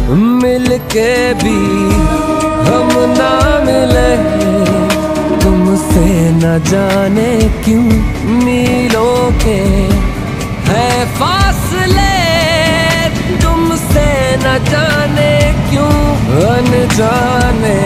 मिल के भी हम ना मिले, तुमसे न जाने क्यों मीलों के है फासले, तुमसे न जाने क्यों अनजाने